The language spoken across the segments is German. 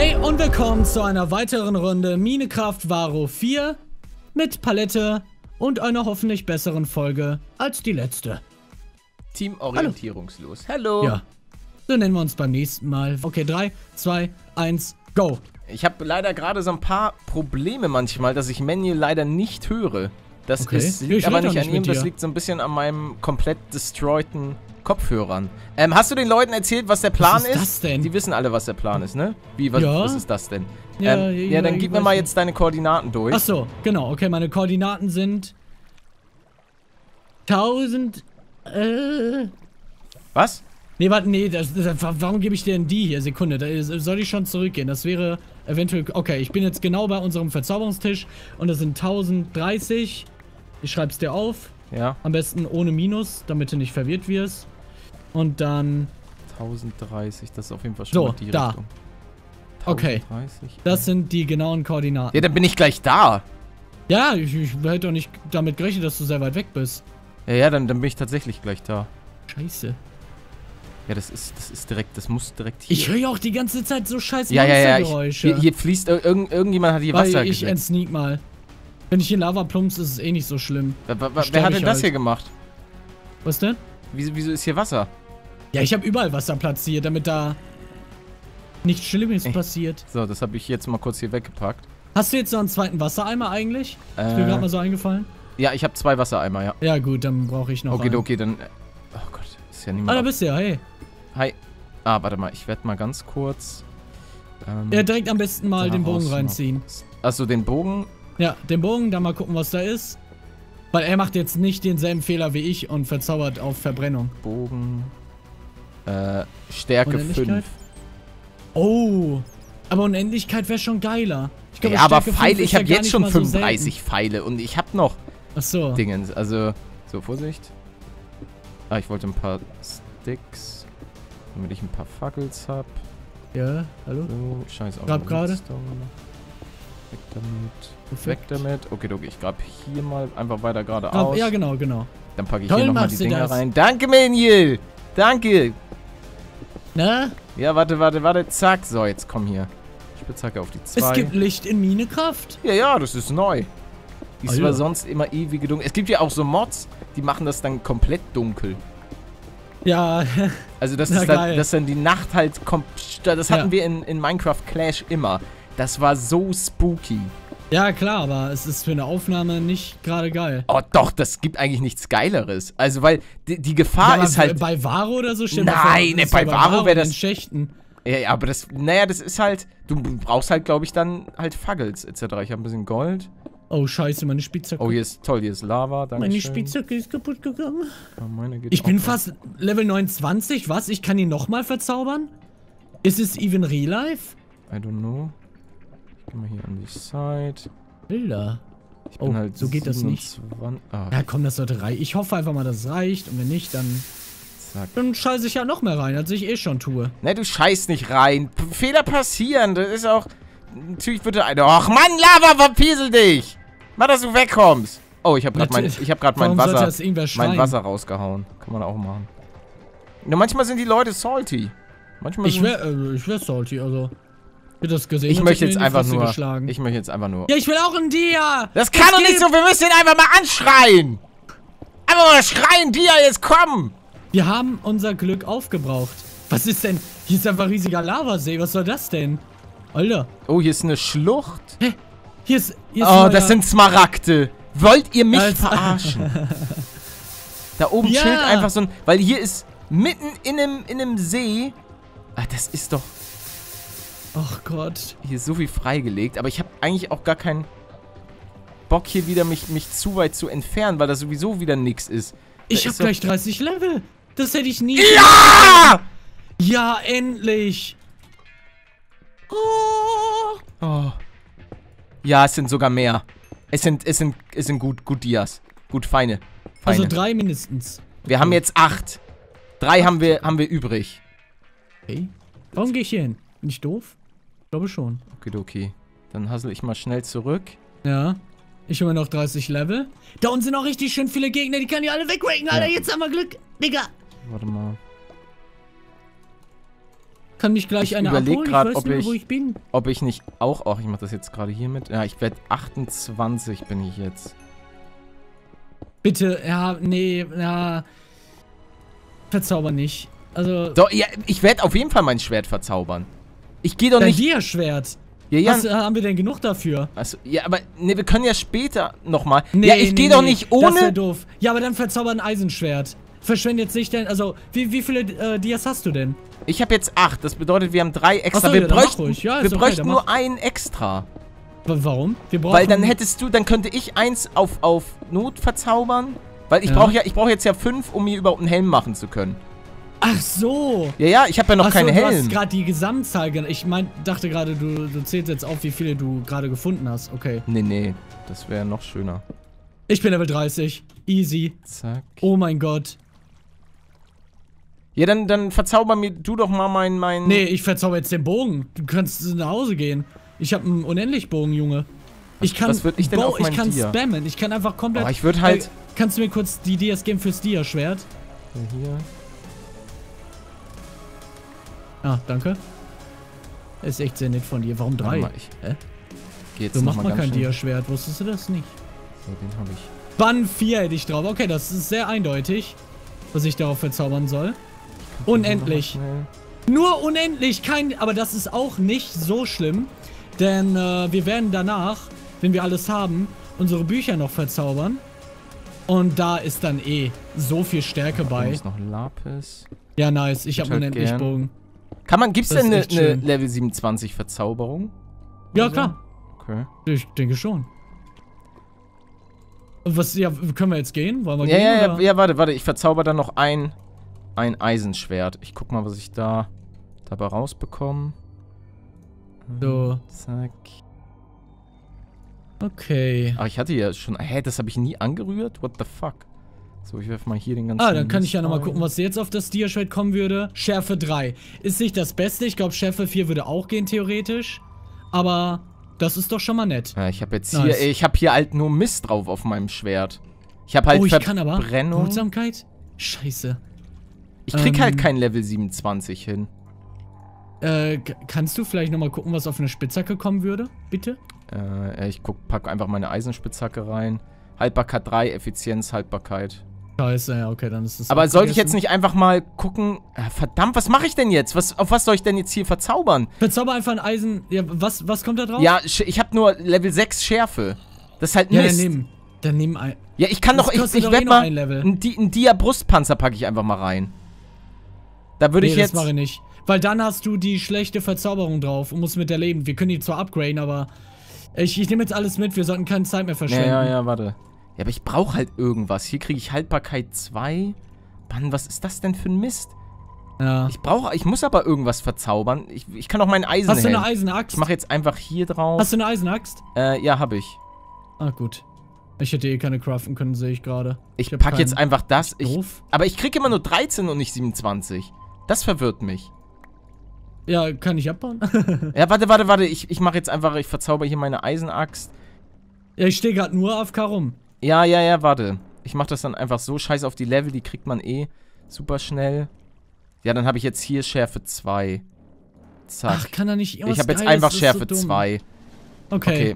Hey und willkommen zu einer weiteren Runde Minecraft Varo 4 mit Palette und einer hoffentlich besseren Folge als die letzte. Team orientierungslos. Hallo. Ja, so nennen wir uns beim nächsten Mal. Okay, 3, 2, 1, go. Ich habe leider gerade so ein paar Probleme manchmal, dass ich Manuel leider nicht höre. Das liegt aber nicht an ihm, das liegt so ein bisschen an meinem komplett destroyten Kopfhörern. Hast du den Leuten erzählt, was der Plan ist? Was ist das denn? Die wissen alle, was der Plan ist, ne? Wie, was ist das denn? Ja, dann gib mir mal jetzt deine Koordinaten durch. Ach so, genau. Okay, meine Koordinaten sind 1000. Was? Nee, warte, nee, warum gebe ich dir denn die hier? Sekunde, da soll ich schon zurückgehen? Das wäre eventuell. Okay, ich bin jetzt genau bei unserem Verzauberungstisch und das sind 1030. Ich schreib's dir auf. Ja. Am besten ohne Minus, damit du nicht verwirrt wirst. Und dann 1030, das ist auf jeden Fall schon so, mal die da. Richtung. 1030, okay, das sind die genauen Koordinaten. Ja, dann bin ich gleich da. Ja, ich hätte doch nicht damit gerechnet, dass du sehr weit weg bist. Ja, dann bin ich tatsächlich gleich da. Scheiße. Ja, das ist direkt, das muss direkt hier. Ich höre ja auch die ganze Zeit so scheiß Monstergeräusche. Ja. Hier fließt, irgendjemand hat hier Wasser Ich entsneak mal. Wenn ich hier Lava plumps, ist es eh nicht so schlimm. Wer hat denn das hier gemacht? Was denn? Wieso ist hier Wasser? Ja, ich habe überall Wasser platziert, damit da nichts Schlimmes passiert. So, das habe ich jetzt mal kurz hier weggepackt. Hast du jetzt noch einen zweiten Wassereimer eigentlich? Ist mir gerade mal so eingefallen. Ja, ich habe 2 Wassereimer, ja. Ja gut, dann brauche ich noch einen. Okay, dann... Oh Gott, ist ja niemand... Ah, da bist du ja, hey. Hi. Ah, warte mal, ich werde mal ganz kurz... Ja, direkt am besten mal den Bogen reinziehen. Achso, den Bogen... Ja, den Bogen, dann mal gucken, was da ist. Weil er macht jetzt nicht denselben Fehler wie ich und verzaubert auf Verbrennung. Bogen... Stärke 5. Oh, aber Unendlichkeit wäre schon geiler. Ich glaub, ja, aber Pfeile, ich habe jetzt schon 35 Pfeile und ich habe noch Dingens. Also, so, Vorsicht. Ah, ich wollte ein paar Sticks, damit ich ein paar Fackels habe. Ja, hallo? So, scheiß auf. Grab gerade. Weg damit. Weg damit. Okay, ich grab hier mal einfach weiter geradeaus. Ja, genau. Dann packe ich hier nochmal die Dinger rein. Danke, Manuel! Danke! Na? Ja, warte. Zack. So, jetzt komm hier. Spitzhacke auf die 2. Es gibt Licht in Minecraft? Ja, das ist neu. Die ist zwar sonst immer ewig dunkel. Es gibt ja auch so Mods, die machen das dann komplett dunkel. Ja. Also das ist dann, dass dann die Nacht halt kommt. Das hatten wir in Minecraft Clash immer. Das war so spooky. Ja, klar, aber es ist für eine Aufnahme nicht gerade geil. Oh doch, das gibt eigentlich nichts Geileres. Also, weil die Gefahr ist halt... Bei Varo oder so steht Nein, bei Varo wäre das... In Schächten. Ja, aber das... Naja, das ist halt... Du brauchst halt, glaube ich, dann halt Faggels etc. Ich habe ein bisschen Gold. Oh, scheiße, meine Spitzhacke. Oh, hier ist toll, hier ist Lava. Dankeschön. Meine Spitzhacke ist kaputt gegangen. Oh, meine geht ich bin fast Level 29. Was? Ich kann ihn nochmal verzaubern? Ist es even real life? I don't know. Geh mal hier an die Side. Bilder. Ich bin halt so geht das nicht. Ja, komm, das sollte reichen. Ich hoffe einfach mal, dass es reicht. Und wenn nicht, dann... Zack. Dann scheiße ich ja noch mehr rein, als ich eh schon tue. Ne, du scheißt nicht rein. Fehler passieren. Das ist auch... Natürlich wird eine... Och, Mann, Lava, verpiesel dich! Mal, dass du wegkommst. Oh, ich hab grad mein Wasser rausgehauen. Kann man auch machen. Ja, manchmal sind die Leute salty. Manchmal ich wär salty, also... Das gesehen, ich möchte jetzt einfach nur... Ja, ich will auch ein Dia! Das kann doch nicht so, wir müssen ihn einfach mal anschreien! Einfach mal schreien, Dia, jetzt komm! Wir haben unser Glück aufgebraucht. Was ist denn? Hier ist einfach ein riesiger Lavasee, was soll das denn? Alter. Oh, hier ist eine Schlucht. Hä? Hier ist oh, das sind Smaragde. Wollt ihr mich verarschen? Da oben chillt einfach so ein... Weil hier ist mitten in einem See... Ah, das ist doch... Ach Gott. Hier ist so viel freigelegt, aber ich habe eigentlich auch gar keinen Bock hier wieder mich zu weit zu entfernen, weil da sowieso wieder nix ist. Ich hab gleich 30 Level. Das hätte ich nie... Ja! Ja, endlich. Oh. Ja, es sind sogar mehr. Es sind gut Dias. Gut, feine. Also 3 mindestens. Wir haben jetzt 8. 3 haben wir übrig. Okay. Warum gehe ich hier hin? Bin ich doof? Ich glaube schon. Okay. Dann hassel ich mal schnell zurück. Ja. Ich habe noch 30 Level. Da unten sind auch richtig schön viele Gegner. Die kann ich alle wegraken, Alter. Jetzt haben wir Glück. Digga. Warte mal. Kann mich gleich einer abholen, ich weiß nicht, wo ich bin. Ob ich nicht auch... Ach, ich mach das jetzt gerade hier mit. Ja, ich werde 28 bin ich jetzt. Bitte, ja, nee, ja... Verzauber nicht. Also... Doch, ja, ich werde auf jeden Fall mein Schwert verzaubern. Ich gehe doch nicht... Dein Dia-Schwert. Ja, was haben wir denn genug dafür? Also, ja, aber ne, wir können ja später nochmal. Nee, ja, ich gehe doch nicht ohne... Das wäre doof. Ja, aber dann verzauber ein Eisenschwert. Verschwende jetzt nicht denn... Also, wie viele Dias hast du denn? Ich habe jetzt 8. Das bedeutet, wir haben 3 extra. Achso, wir bräuchten, ja, wir bräuchten nur einen extra. Warum? Weil dann hättest du... Dann könnte ich 1 auf Not verzaubern. Weil ich brauche jetzt ja 5, um mir überhaupt einen Helm machen zu können. Ach so. Ja, ich habe ja noch keine Helm. Du hast gerade die Gesamtzahl. Ich dachte gerade, du zählst jetzt auf, wie viele du gerade gefunden hast. Okay. Nee. Das wäre noch schöner. Ich bin Level 30. Easy. Zack. Oh mein Gott. Ja, dann verzauber mir du doch mal mein... Nee, ich verzauber jetzt den Bogen. Du kannst nach Hause gehen. Ich habe einen Unendlich-Bogen, Junge. Ich kann... Was würd ich denn auf mein Ich kann Dia? spammen. Ich kann einfach komplett... Oh, ich würde halt... kannst du mir kurz die Dias geben fürs Dia-Schwert? Hier. Ah, danke. Ist echt sehr nett von dir. Warum 3? Hä? Du machst mal kein Dia-Schwert. Wusstest du das nicht? So, den habe ich. Bann 4 hätte ich drauf. Okay, das ist sehr eindeutig, was ich darauf verzaubern soll. Unendlich. Nur unendlich. Aber das ist auch nicht so schlimm. Denn wir werden danach, wenn wir alles haben, unsere Bücher noch verzaubern. Und da ist dann so viel Stärke bei. Ist noch Lapis. Ja, nice. Ich habe unendlich Bogen. Gibt's denn eine Level 27 Verzauberung? Ja, klar. Okay. Ich denke schon. Was, ja, können wir jetzt gehen? Wollen wir gehen? Ja, warte. Ich verzauber dann noch ein Eisenschwert. Ich guck mal, was ich dabei rausbekomme. So. Zack. Okay. Ach, ich hatte ja schon... Hä, das habe ich nie angerührt? What the fuck? So, ich werfe mal hier den ganzen... Dann kann ich ja nochmal gucken, was jetzt auf das Dia-Schwert kommen würde. Schärfe 3. Ist nicht das Beste. Ich glaube, Schärfe 4 würde auch gehen, theoretisch. Aber das ist doch schon mal nett. Ja, ich habe jetzt hier... Ich habe hier halt nur Mist drauf auf meinem Schwert. Ich habe halt ich kann aber... Verbrennung. Behutsamkeit? Scheiße. Ich krieg halt kein Level 27 hin. Kannst du vielleicht nochmal gucken, was auf eine Spitzhacke kommen würde? Bitte? Ich pack einfach meine Eisenspitzhacke rein. Haltbarkeit 3, Effizienz, Haltbarkeit. Scheiße, ja, okay, dann ist das... Aber sollte ich jetzt nicht einfach mal gucken... verdammt, was mache ich denn jetzt? Auf was soll ich denn jetzt hier verzaubern? Verzauber einfach ein Eisen... Ja, was kommt da drauf? Ja, ich habe nur Level 6 Schärfe. Das ist halt Mist. Ja, dann nimm ein... Ja, ich kann doch... Ich werde mal... Ein Dia-Brustpanzer packe ich einfach mal rein. Da würde ich jetzt... das mache ich nicht. Weil dann hast du die schlechte Verzauberung drauf und musst mit der leben. Wir können die zwar upgraden, aber... Ich nehme jetzt alles mit. Wir sollten keine Zeit mehr verschwenden. Ja, warte. Ja, aber ich brauche halt irgendwas. Hier kriege ich Haltbarkeit 2. Mann, was ist das denn für ein Mist? Ja. Ich muss aber irgendwas verzaubern. Ich kann auch meinen Eisen Hast du eine Eisenaxt? Ich mache jetzt einfach hier drauf. Hast du eine Eisenaxt? Ja, habe ich. Ah, gut. Ich hätte keine craften können, sehe ich gerade. Ich pack jetzt einfach das. Aber ich kriege immer nur 13 und nicht 27. Das verwirrt mich. Ja, kann ich abbauen? Ja, warte. Ich mache jetzt einfach, ich verzauber hier meine Eisenaxt. Ja, ich stehe gerade nur AFK rum. Ja, warte. Ich mache das dann einfach so. Scheiß auf die Level, die kriegt man super schnell. Ja, dann habe ich jetzt hier Schärfe 2. Zack. Ach, kann er nicht irgendwas... Ich habe jetzt einfach Schärfe 2. Okay.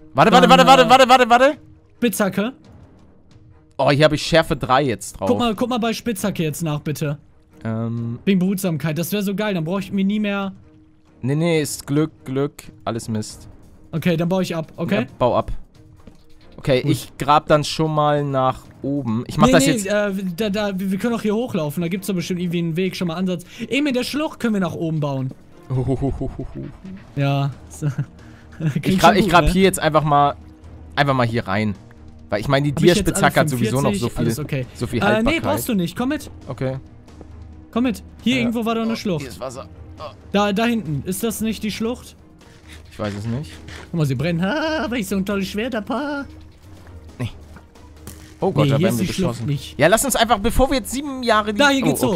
Warte. Spitzhacke. Oh, hier habe ich Schärfe 3 jetzt drauf. Guck mal bei Spitzhacke jetzt nach, bitte. Wegen Behutsamkeit, das wäre so geil, dann brauche ich mir nie mehr... Nee, ist Glück, alles Mist. Okay, dann baue ich ab, okay? Ja, bau ab. Okay, gut. Ich grab dann schon mal nach oben. Ich mach das jetzt... wir können auch hier hochlaufen, da gibt's doch bestimmt irgendwie einen Weg, schon mal Ansatz. Eben in der Schlucht können wir nach oben bauen. Ja. Ich grab hier jetzt einfach mal hier rein. Weil ich meine, die Dia-Spitzhacke hat sowieso noch so viel Haltbarkeit. Nee, brauchst du nicht, komm mit. Okay. Komm mit. Hier irgendwo war doch eine Schlucht. Hier ist Wasser. Oh. Da hinten. Ist das nicht die Schlucht? Ich weiß es nicht. Guck mal, sie brennen. Aber ich so ein tolles Schwert habe. Nee. Oh Gott, da werden wir beschossen. Ja, lass uns einfach, bevor wir jetzt 7 Jahre... Da, hier geht's hoch.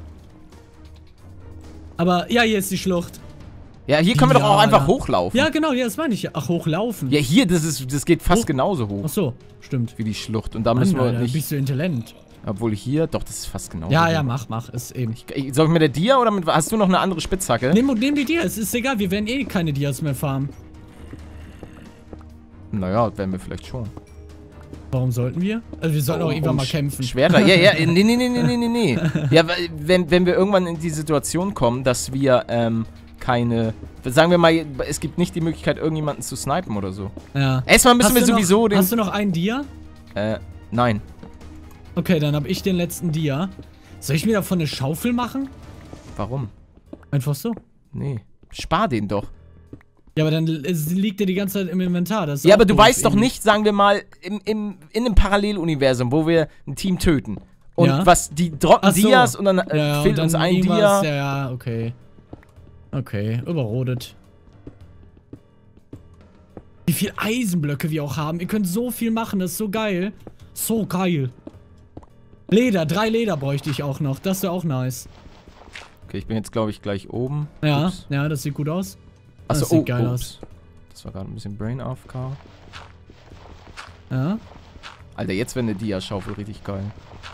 Aber, ja, hier ist die Schlucht. Ja, hier können wir doch auch einfach hochlaufen. Ja, genau, das meine ich ja. Ach, hochlaufen. Ja, hier, das geht fast genauso hoch. Ach so, stimmt. Wie die Schlucht. Und da müssen wir nicht... Bist du intelligent. Obwohl hier, doch, das ist fast genau. Ja, mach, ist eben. Soll ich mit der Dia oder mit, hast du noch eine andere Spitzhacke? Nimm die Dia, es ist egal, wir werden eh keine Dias mehr farmen. Naja, werden wir vielleicht schon. Warum sollten wir? Also wir sollten auch irgendwann mal kämpfen. Schwerter, ja, nee. Ja, wenn wir irgendwann in die Situation kommen, dass wir, keine, sagen wir mal, es gibt nicht die Möglichkeit, irgendjemanden zu snipen oder so. Ja. Erstmal müssen wir sowieso den... Hast du noch einen Dia? Nein. Okay, dann habe ich den letzten Dia. Soll ich mir davon eine Schaufel machen? Warum? Einfach so. Nee. Spar den doch. Ja, aber dann liegt der die ganze Zeit im Inventar. Das ist ja, aber du weißt doch nicht, sagen wir mal, in einem Paralleluniversum, wo wir ein Team töten. Und was, die droppen Dias und dann fehlt uns ein Dia. Ja, okay. Okay, überrodet. Wie viel Eisenblöcke wir auch haben. Ihr könnt so viel machen, das ist so geil. So geil. Leder, 3 Leder bräuchte ich auch noch. Das wäre auch nice. Okay, ich bin jetzt, glaube ich, gleich oben. Ja, ja, das sieht gut aus. Achso, sieht geil aus. Das war gerade ein bisschen Brain AFK. Ja. Alter, jetzt wäre eine Dia-Schaufel richtig geil.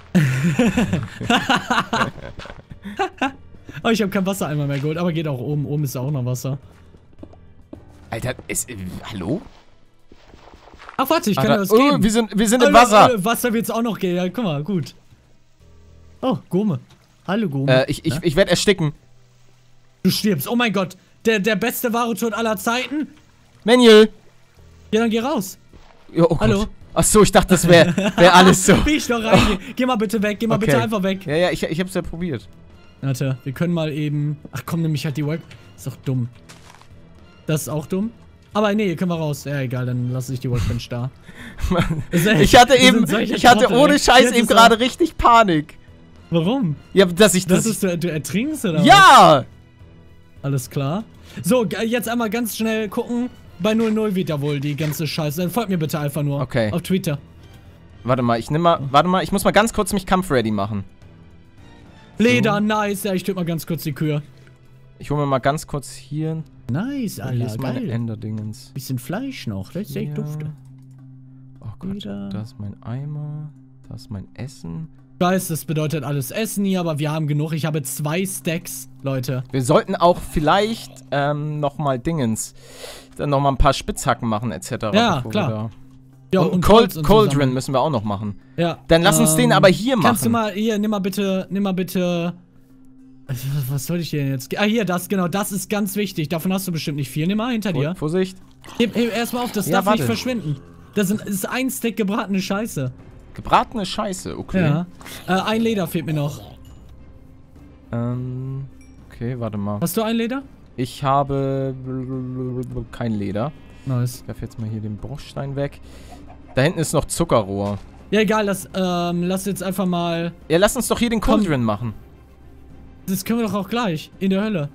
Oh, ich habe kein Wassereimer mehr geholt, aber geht auch oben. Oben ist auch noch Wasser. Alter, hallo? Ach, warte, ich kann dir was geben. Wir sind im Wasser. Wasser wird's auch noch gehen. Ja, guck mal, gut. Oh, Gome. Hallo, Gome. Ich werde ersticken. Du stirbst. Oh mein Gott. Der beste Varotod aller Zeiten. Manuel. Ja, dann geh raus. Jo, oh hallo. Gott. Achso, ich dachte, das wär alles so. Wie ich doch reingehen. Geh mal bitte weg. Geh mal bitte einfach weg. Ja, ich hab's ja probiert. Warte, wir können mal eben... Ach komm, nämlich halt die Work... Ist doch dumm. Das ist auch dumm. Aber nee, hier können wir raus. Ja, egal, dann lasse ich die Workbench da. Ich hatte ohne Scheiß eben gerade richtig Panik. Warum? Ja, dass ich das... Du ertrinkst oder was? Ja! Alles klar. So, jetzt einmal ganz schnell gucken. Bei 00 wird ja wohl die ganze Scheiße. Dann folgt mir bitte einfach nur. Okay. Auf Twitter. Warte mal, ich muss mal ganz kurz mich kampfready machen. Leder, so. Nice. Ja, ich töte mal ganz kurz die Kühe. Ich hole mir mal ganz kurz hier. Nice, Alter, hier ist meine geil. Enderdingens. Bisschen Fleisch noch, das ist echt dufte. Oh Gott, da ist mein Eimer. Da ist mein Essen. Ich weiß, das bedeutet alles Essen hier, aber wir haben genug. Ich habe 2 Stacks, Leute. Wir sollten auch vielleicht nochmal Dingens. Dann nochmal ein paar Spitzhacken machen, etc. Ja, klar. Ja, und Cauldron müssen wir auch noch machen. Ja. Dann lass uns den aber hier machen. Kannst du mal, hier, nimm mal bitte. Was soll ich denn jetzt? Ah, hier, genau, das ist ganz wichtig. Davon hast du bestimmt nicht viel. Nimm mal hinter dir. Vorsicht. Heb erstmal auf, das darf nicht verschwinden. Das ist ein Stack gebratene Scheiße. Gebratene Scheiße, okay. Ja. Ein Leder fehlt mir noch. Okay, warte mal. Hast du ein Leder? Ich habe kein Leder. Nice. Ich werfe jetzt mal hier den Bruchstein weg. Da hinten ist noch Zuckerrohr. Ja, egal, lass jetzt einfach mal... Ja, lass uns doch hier den Cauldron machen. Das können wir doch auch gleich. In der Hölle.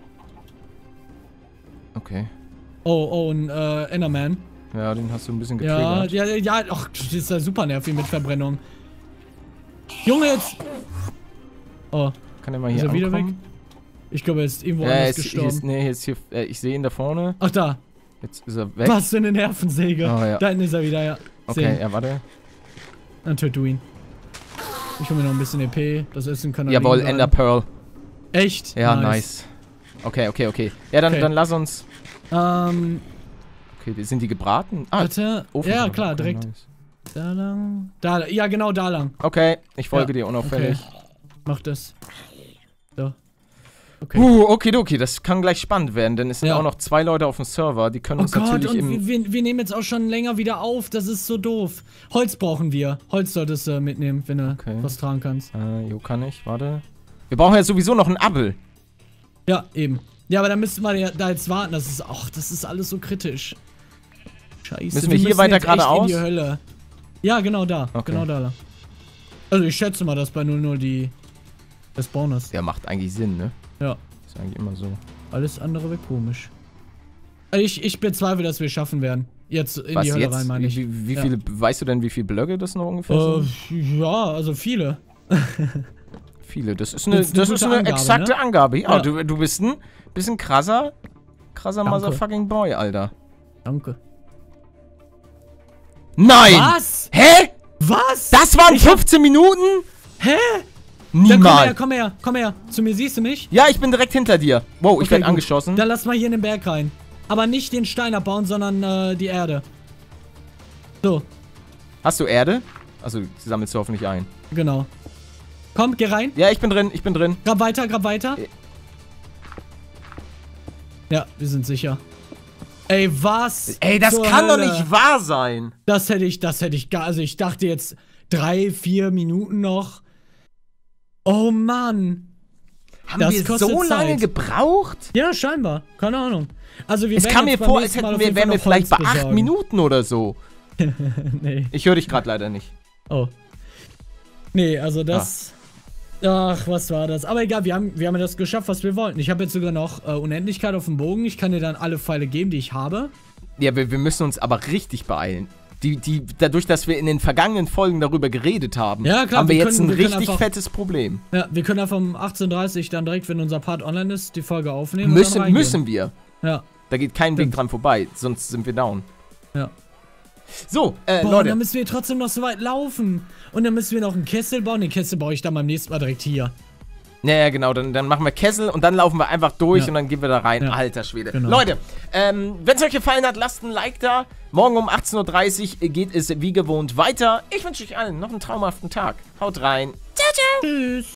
Okay. Oh, ein Enderman. Ja, den hast du ein bisschen getriggert. Ja, ach, das ist ja super nervig mit Verbrennung. Junge, jetzt... Oh. Kann der mal hier wieder weg? Ich glaube, er ist irgendwo anders gestorben. Ich sehe ihn da vorne. Ach, da. Jetzt ist er weg. Was für eine Nervensäge. Oh, ja. Da hinten ist er wieder, ja. Okay, ja, warte. Dann töte du ihn. Ich hole mir noch ein bisschen EP. Das Essen kann er Jawohl, Ender Pearl. Echt? Ja, nice. Okay. Ja, dann lass uns... Okay, sind die gebraten? Ah, warte. Ja, klar, direkt. Nice. Da lang. Ja, genau, da lang. Okay, ich folge dir unauffällig. Okay. Mach das. So. Okay. Okay, das kann gleich spannend werden, denn es sind auch noch 2 Leute auf dem Server, die können uns natürlich wir nehmen jetzt auch schon länger wieder auf, das ist so doof. Holz brauchen wir. Holz solltest du mitnehmen, wenn du was tragen kannst. Jo, kann ich, warte. Wir brauchen ja sowieso noch einen Appel. Ja, eben. Ja, aber dann müssten wir da jetzt warten, das ist alles so kritisch. Scheiße. Müssen wir hier weiter geradeaus? In die Hölle. Ja, genau da. Okay. Genau da. Also ich schätze mal, dass bei 00 das Spawn ist. Ja, macht eigentlich Sinn, ne? Ja. Ist eigentlich immer so. Alles andere wäre komisch. Ich bezweifle, dass wir es schaffen werden. Jetzt in die Hölle rein, meine ich. Wie viele, weißt du denn, wie viele Blöcke das noch ungefähr sind? Ja, also viele. Viele, das ist eine exakte Angabe. Ja, du bist ein bisschen krasser Motherfucking Boy, Alter. Danke. Nein! Was? Hä? Was? Das waren 15 Minuten? Hä? Niemals. Komm her. Zu mir, siehst du mich? Ja, ich bin direkt hinter dir. Wow, ich werde angeschossen. Dann lass mal hier in den Berg rein. Aber nicht den Stein abbauen, sondern die Erde. So. Hast du Erde? Also, die sammelst du hoffentlich ein. Genau. Komm, geh rein. Ja, ich bin drin. Grab weiter. Ja, wir sind sicher. Ey, was? Ey, das kann doch nicht wahr sein. Das hätte ich gar... Also, ich dachte jetzt 3-4 Minuten noch. Oh, Mann. Haben wir so lange gebraucht? Ja, scheinbar. Keine Ahnung. Also, es kam mir vor, als wären wir vielleicht bei 8 Minuten oder so. Nee. Ich höre dich gerade leider nicht. Oh. Nee, also das... Ach, was war das? Aber egal, wir haben ja das geschafft, was wir wollten. Ich habe jetzt sogar noch Unendlichkeit auf dem Bogen. Ich kann dir dann alle Pfeile geben, die ich habe. Ja, wir müssen uns aber richtig beeilen. Dadurch, dass wir in den vergangenen Folgen darüber geredet haben, ja, klar, haben wir jetzt ein richtig fettes Problem. Ja, wir können einfach um 18:30 Uhr dann direkt, wenn unser Part online ist, die Folge aufnehmen. Müssen wir. Ja. Da geht kein Weg dran vorbei, sonst sind wir down. Ja. So, Boah, Leute. Dann müssen wir trotzdem noch so weit laufen. Und dann müssen wir noch einen Kessel bauen. Den Kessel baue ich dann beim nächsten Mal direkt hier. Ja, genau. Dann machen wir Kessel und dann laufen wir einfach durch und dann gehen wir da rein. Ja. Alter Schwede. Genau. Leute, wenn es euch gefallen hat, lasst ein Like da. Morgen um 18:30 Uhr geht es wie gewohnt weiter. Ich wünsche euch allen noch einen traumhaften Tag. Haut rein. Ciao, ciao. Tschüss.